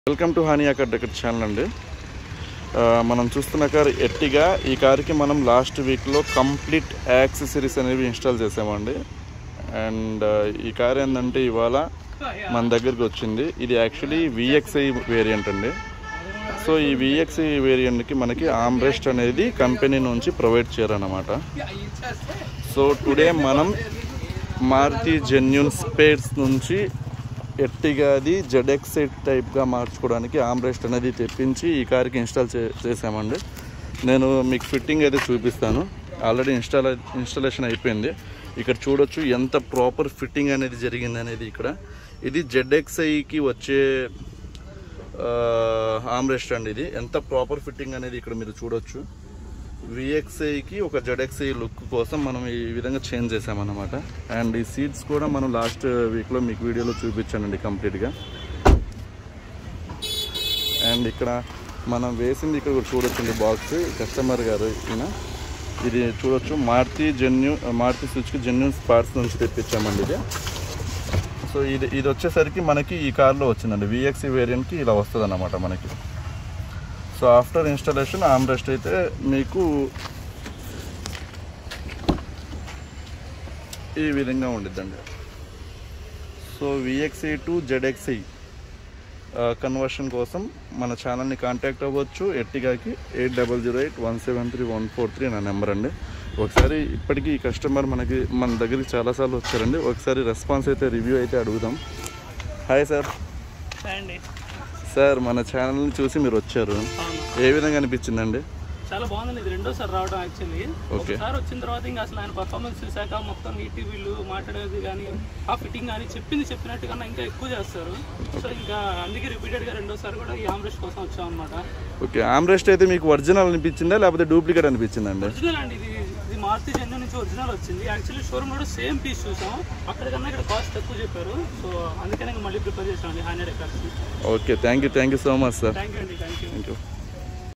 Welcome to Haniya decor channel అండి. మనం చూస్తున్న కార్ ఎర్టిగా. ఈ కార్కి మనం లాస్ట్ వీక్లో కంప్లీట్ యాక్సెసరీస్ అనేవి ఇన్స్టాల్ చేసామండి. అండ్ ఈ కార్ ఏంటంటే ఇవాళ మన దగ్గరికి వచ్చింది. ఇది యాక్చువల్లీ VXI వేరియంట్ అండి. సో ఈ VXI వేరియంట్కి మనకి ఆర్మ్రెస్ట్ అనేది కంపెనీ నుంచి ప్రొవైడ్ చేయరన్నమాట. సో టుడే మనం మారుతి జెన్యూన్ స్పేర్స్ నుంచి ఎర్టిగాది ZXI టైప్గా మార్చుకోవడానికి ఆర్మ్రెస్ట్ అనేది తెప్పించి ఈ కార్కి ఇన్స్టాల్ చేసామండి. నేను మీకు ఫిట్టింగ్ అయితే చూపిస్తాను. ఆల్రెడీ ఇన్స్టాలేషన్ అయిపోయింది. ఇక్కడ చూడొచ్చు ఎంత ప్రాపర్ ఫిట్టింగ్ అనేది జరిగింది అనేది. ఇక్కడ ఇది ZXIకి వచ్చే ఆర్మ్రెస్ట్ అండి. ఇది ఎంత ప్రాపర్ ఫిట్టింగ్ అనేది ఇక్కడ మీరు చూడొచ్చు. VXIకి ఒక ZXI లుక్ కోసం మనం ఈ విధంగా చేంజ్ చేసామన్నమాట. అండ్ ఈ సీట్స్ కూడా మనం లాస్ట్ వీక్లో మీకు వీడియోలో చూపించానండి కంప్లీట్గా. అండ్ ఇక్కడ మనం వేసింది ఇక్కడ చూడొచ్చండి బాక్స్. కస్టమర్ గారు ఈయన ఇది చూడొచ్చు మారుతి స్విచ్కి జెన్యూన్ పార్ట్స్ నుంచి తెప్పించామండి ఇది. సో ఇది వచ్చేసరికి మనకి ఈ కార్లో వచ్చిందండి. VXI వేరియంట్కి ఇలా వస్తుంది అన్నమాట మనకి. సో ఆఫ్టర్ ఇన్స్టాలేషన్ ఆర్మ్రెస్ట్ అయితే మీకు ఈ విధంగా ఉండిద్దండి. So VXI to ZXI conversion కోసం మన ఛానల్ని కాంటాక్ట్ అవ్వచ్చు. ఎర్టిగాకి 8008173143 నా నెంబర్ అండి. ఒకసారి ఇప్పటికీ ఈ కస్టమర్ మన దగ్గరికి చాలాసార్లు వచ్చారండి. ఒకసారి రెస్పాన్స్ అయితే రివ్యూ అయితే అడుగుదాం. Hi sir. సార్ మన ఛానల్ని చూసి మీరు వచ్చారు, ఏ విధంగా అనిపించిందండి? చాలా బాగుంది. ఇది రెండోసారి రావడం యాక్చువల్లీ. ఒకసారి వచ్చిన తర్వాత ఇంకా అసలు ఆయన పర్ఫార్మెన్స్ చూసాక మొత్తం ఈ టీవీలు మాట్లాడేది కానీ ఆ ఫిట్టింగ్ కానీ చెప్పినట్టు కన్నా ఇంకా ఎక్కువ చేస్తారు. సో ఇంకా అందుకే రిపీటెడ్గా రెండోసారి కూడా ఈ ఆర్మ్రెస్ట్ కోసం వచ్చాం అనమాట. ఓకే, ఆర్మ్రెస్ట్ అయితే మీకు ఒరిజినల్ అనిపించిందా లేకపోతే డూప్లికేట్ అనిపించిందండి? ఒరిజినల్ అండి. ఇది మారుతి జెన్యూన్ నుంచి ఒరిజినల్ వచ్చింది. యాక్చువల్లీ షోరూమ్ కూడా సేమ్ పీస్ చూసాం. అక్కడికన్నా ఇక్కడ కాస్ట్ తక్కువ చెప్పారు. సో అందుకనే మళ్ళీ ప్రిపేర్ చేసాం Haniya decors. Okay, thank you so much sir. Thank you అండి. Thank you.